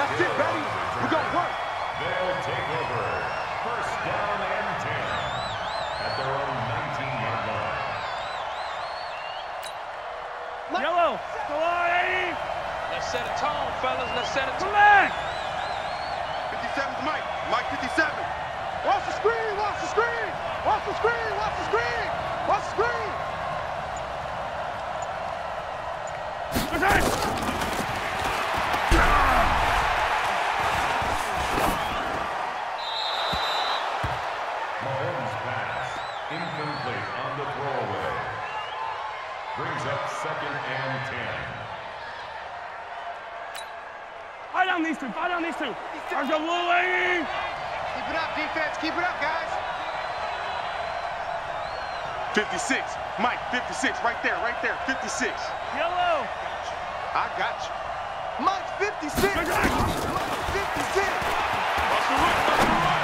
That's it, baby. We're going to work. They'll take over. First down and 10 at their own 19-yard line. Yellow. Come on, 80. Let's set a tone, fellas. Let's set a tone. 57's Mike. Mike 57. Watch the screen. Watch the screen. Watch the screen. Watch the screen. Watch the screen. Mahomes' pass. Incomplete on the throwaway. Brings up second and 10. Fight on these two. Fight on these two. There's a blue lady. Keep it up, defense. Keep it up, guys. 56. Mike, 56. Right there, right there. 56. Yellow. I got you. Mike, 56. Mike, 56. Watch the run. Watch the run.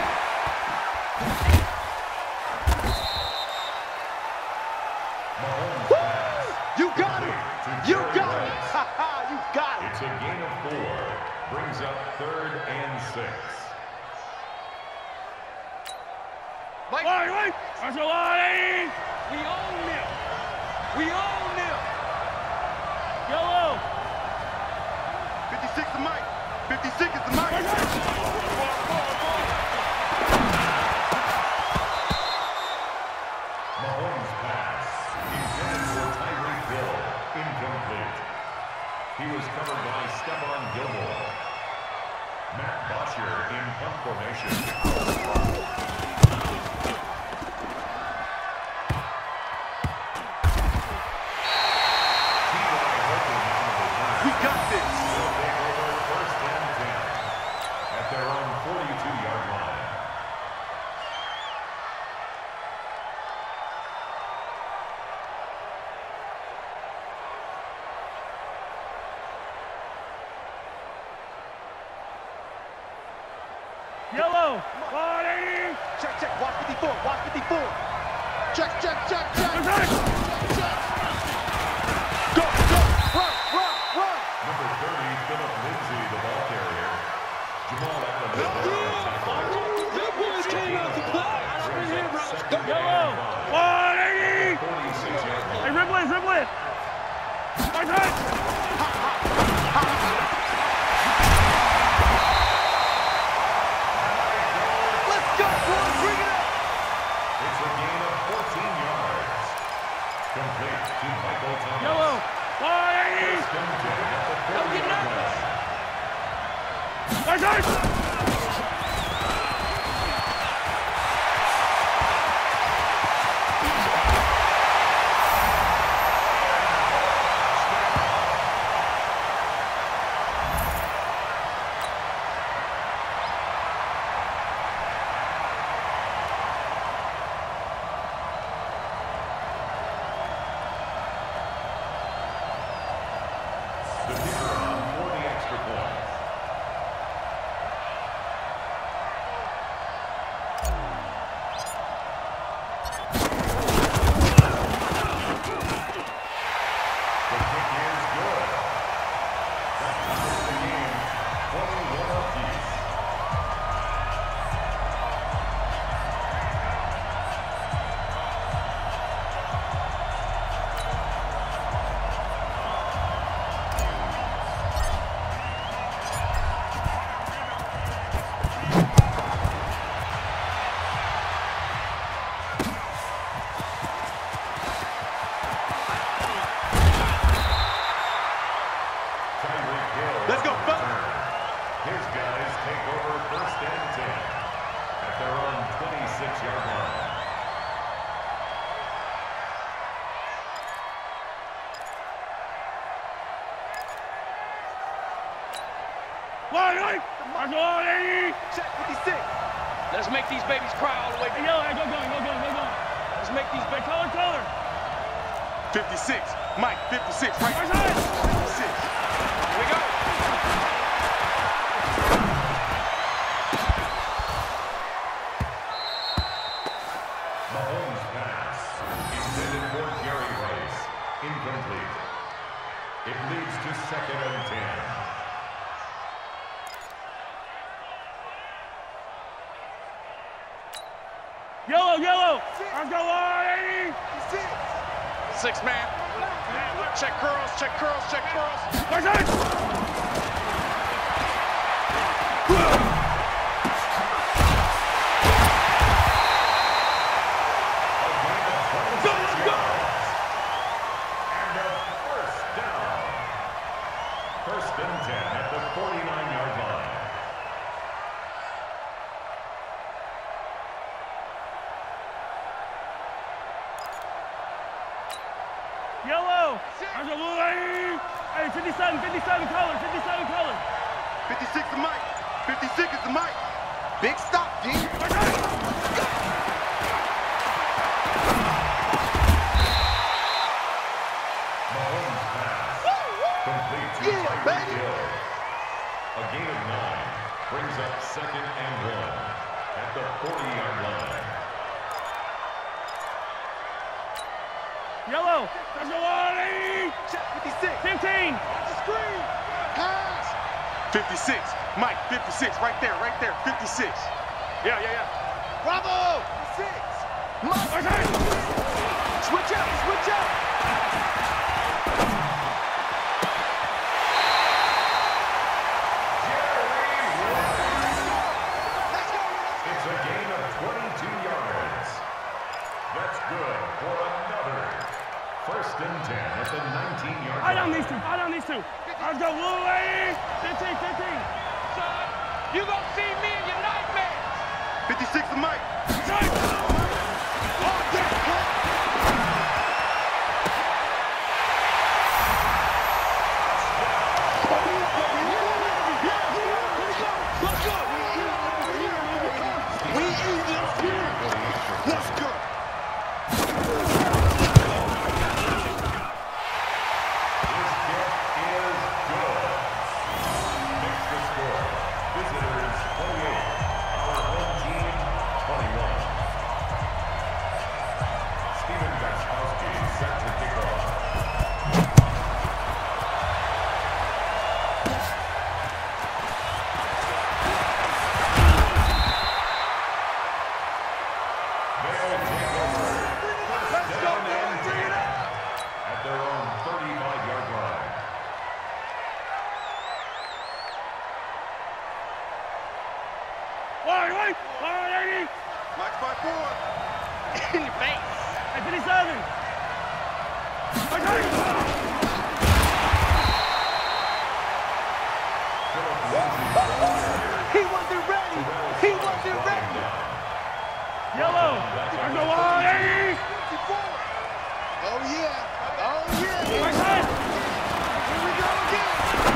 Mahomes' pass. You got it. You got it. You got it. It's a gain of 4. Brings up third and 6. Mike. Wait. There's a lady. We own them. We own them. Yellow. 56 is Mike. 56 is the Mike. Mahomes' pass. Intended for Tyreek Hill. Incomplete. He was covered by Stephon Gilmore. Matt Bosher in punt formation. We got this. They'll take over first and 10 at their own 42-yard line. Yellow. 180. Check. Watch 54. Watch 54. Check. Attack. Go. Run. Number 30, Philip Lindsay, the ball carrier. Jamal Adams, the tackle. That boys came out to play. Yellow. 180. 46-yard line. Hey, dribble it. Attack. Let's go, boys. Bring it up. It's a gain of 14 yards. Complete to Michael Thomas. Yellow. 180. First and 10 at the 40-yard line. Attack. The kicker on for the extra point. The kick is good. That covers the game. 21 apiece. Tyreek Hill. Let's go, on fellas. return. His guys take over first and 10 at their own 26-yard line. Check 56. Let's make these babies cry all the way. Hey, yellow. Hey, go going. Let's make these babies. Color. 56. Mike, 56. Right there. Attack. 56. Here we go. Mahomes' pass. Intended for Jerry Rice. Incomplete. It leads to second and 10. Let's go on, 80. 6 man. Check curls, check curls, check curls. Let's go. First and 10 at the 49-yard line. Yellow. There's a blue 80. Hey, 57 color, 57 color. 56 is Mike. 56 is the Mike. Big stop, D. Mahomes pass. Complete to Tyreek Hill. A gain of 9 brings up 2nd and 1 at the 40-yard line. Yellow. There's a 180. Check 56. 15. Watch the screen. Pass. 56. Mike, 56. Right there, right there. 56. Yeah. Bravo. 6. Mike. Switch out, switch out. It's a gain of 22 yards. That's good for another. First and 10 at the 19-yard line. Fight on these two. Fight on these two. Let's go, blue 80. 15. Son, you gonna see me in your nightmares. 56 is Mike. Let's go. His kick is good. Makes the score. Visitors 28. Our home team 21. Steven Gaskowski set to kick off. They'll take over. First down and 10 at their own 35-yard line. Wait. 180. Mike's by 4. In your face. Hey, 57. He wasn't ready. He wasn't ready. Yellow. There's a 180. 54. Oh yeah. Oh yeah. Right side. Here we go again.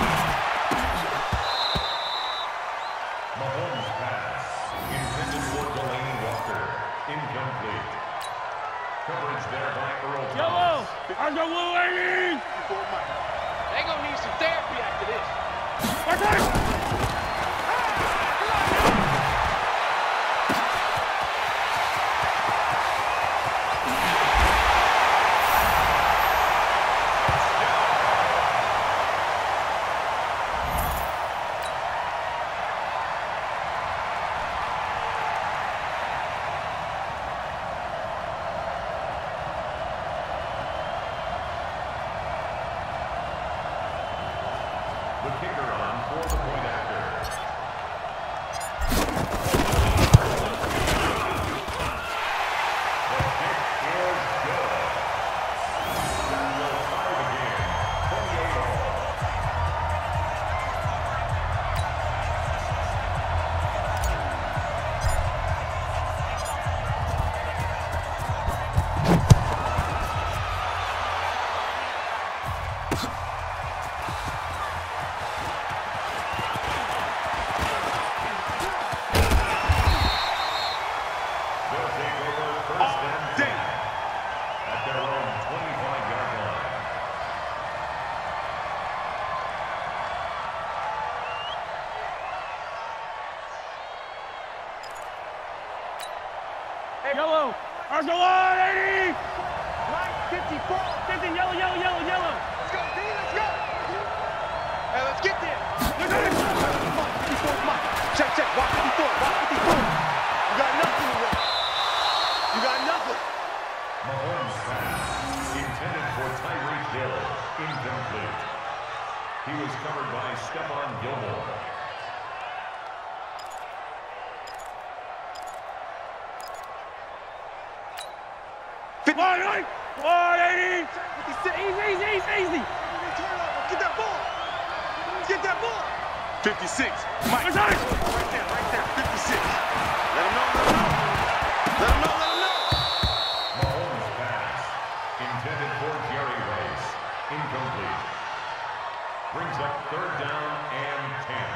Mahomes pass. Intended for Delaney Walker. Incomplete. Coverage there by Earl Yellow. Thomas. There's a blue 80. Before Mike. They gonna need some therapy after this. Right side. The kicker on for the point after. The kick is good. That will tie the game. 28 all. They'll take over first and 10 at their own 25-yard line. Hey, yellow. There's a 180. Mike 54. 15. Yellow. Let's go, D. Let's go. Hey, let's get there. Look at it. Mike 54 is Mike. Check. Watch 54. Watch 54. You got nothing to work. You got nothing. covered by Stephon Gilmore. One, 180. Easy. Get that ball. Get that ball. 56. Mike. Right there. 56. Let him know. Mahomes' pass, intended for Jerry Rice, incomplete. Brings up 3rd down and 10.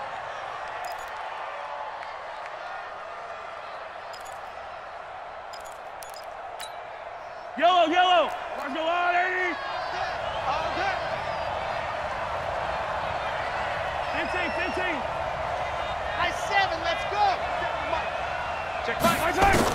Yellow. Watch the 180. All day. 15. Nice 7. Let's go. Check Mike. Right side.